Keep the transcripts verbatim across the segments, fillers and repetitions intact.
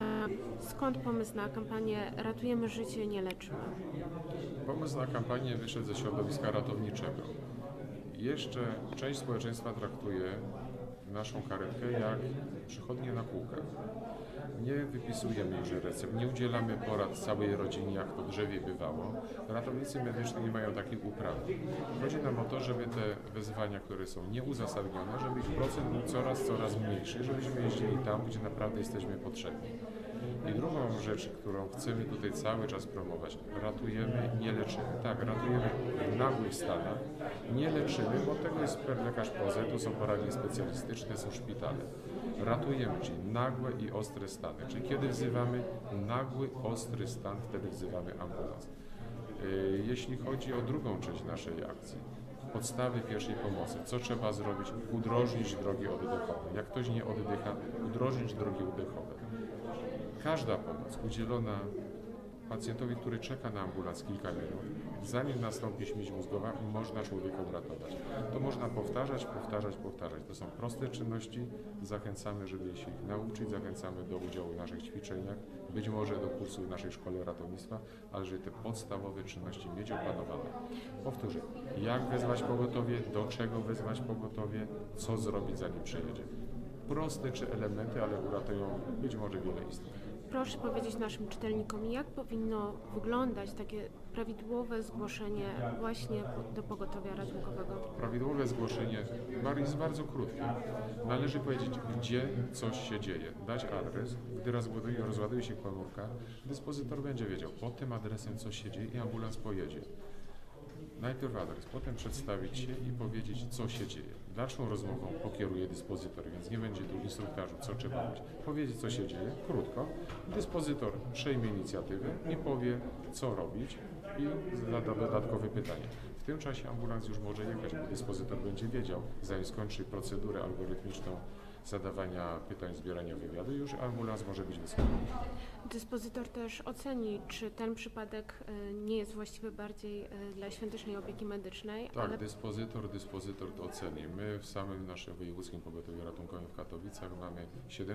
Skąd pomysł na kampanię Ratujemy życie, nie leczmy? Pomysł na kampanię wyszedł ze środowiska ratowniczego. Jeszcze część społeczeństwa traktuje naszą karetkę jak przychodnię na kółkach. Nie wypisujemy już recept, nie udzielamy porad całej rodzinie, jak to drzewie bywało. Ratownicy medyczni nie mają takich uprawnień. Chodzi nam o to, żeby te wezwania, które są nieuzasadnione, żeby ich procent był coraz, coraz mniejszy, żebyśmy jeździli tam, gdzie naprawdę jesteśmy potrzebni. I drugą rzecz, którą chcemy tutaj cały czas promować, ratujemy, nie leczymy. Tak, ratujemy w nagłych stanach, nie leczymy, bo tego jest lekarz P O Z u, są poradnie specjalistyczne, są szpitale. Ratujemy, czyli nagłe i ostre stany. Czyli kiedy wzywamy nagły, ostry stan, wtedy wzywamy ambulans. Jeśli chodzi o drugą część naszej akcji, podstawy pierwszej pomocy, co trzeba zrobić? Udrożnić drogi oddechowe. Jak ktoś nie oddycha, udrożnić drogi oddechowe. Każda pomoc udzielona pacjentowi, który czeka na ambulans kilka minut, zanim nastąpi śmierć mózgowa, można człowieka uratować. To można powtarzać, powtarzać, powtarzać. To są proste czynności. Zachęcamy, żeby się ich nauczyć, zachęcamy do udziału w naszych ćwiczeniach, być może do kursu w naszej szkole ratownictwa, ale żeby te podstawowe czynności mieć opanowane. Powtórzę, jak wezwać pogotowie, do czego wezwać pogotowie, co zrobić, zanim przyjedzie. Proste czy elementy, ale uratują być może wiele istot. Proszę powiedzieć naszym czytelnikom, jak powinno wyglądać takie prawidłowe zgłoszenie właśnie do pogotowia ratunkowego? Prawidłowe zgłoszenie jest bardzo krótkie. Należy powiedzieć, gdzie coś się dzieje, dać adres. Gdy rozładuje, rozładuje się komórka, dyspozytor będzie wiedział, pod tym adresem coś się dzieje i ambulans pojedzie. Najpierw adres, potem przedstawić się i powiedzieć, co się dzieje. Dalszą rozmową pokieruje dyspozytor, więc nie będzie tu instruktażu, co trzeba robić. Powiedzieć, co się dzieje, krótko. Dyspozytor przejmie inicjatywę i powie, co robić i zada dodatkowe pytanie. W tym czasie ambulans już może jechać, bo dyspozytor będzie wiedział, zanim skończy procedurę algorytmiczną zadawania pytań, zbierania wywiadu, już ambulans może być wysłany. Dyspozytor też oceni, czy ten przypadek nie jest właściwy bardziej dla świątecznej opieki medycznej. Tak, ale... dyspozytor, dyspozytor to oceni. My w samym naszym wojewódzkim pogotowiu ratunkowym w Katowicach mamy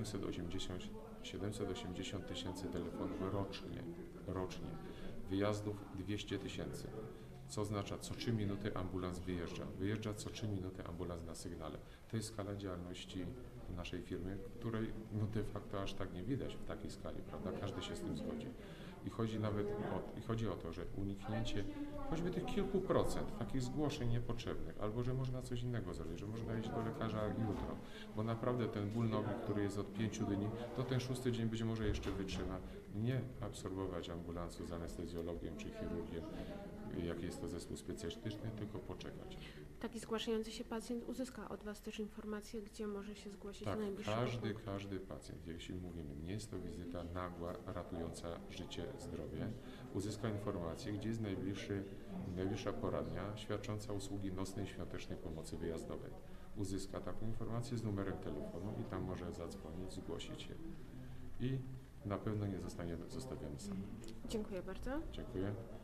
siedemset osiemdziesiąt tysięcy telefonów rocznie, rocznie. Wyjazdów dwieście tysięcy. Co oznacza, co trzy minuty ambulans wyjeżdża. Wyjeżdża co trzy minuty ambulans na sygnale. To jest skala działalności naszej firmy, której no de facto aż tak nie widać w takiej skali, prawda? Każdy się z tym zgodzi. I chodzi nawet o, i chodzi o to, że uniknięcie choćby tych kilku procent takich zgłoszeń niepotrzebnych, albo że można coś innego zrobić, że można iść do lekarza jutro, bo naprawdę ten ból nogi, który jest od pięciu dni, to ten szósty dzień być może jeszcze wytrzyma. Nie absorbować ambulansu z anestezjologiem czy chirurgiem, jaki jest to zespół specjalistyczny, tylko poczekać. Taki zgłaszający się pacjent uzyska od Was też informację, gdzie może się zgłosić tak, do najbliższego każdy, punktu. każdy pacjent, jeśli mówimy, nie jest to wizyta nagła, ratująca życie, zdrowie, uzyska informację, gdzie jest najbliższy, najbliższa poradnia świadcząca usługi nocnej świątecznej pomocy wyjazdowej. Uzyska taką informację z numerem telefonu i tam może zadzwonić, zgłosić się. I na pewno nie zostanie zostawiony sam. Dziękuję bardzo. Dziękuję.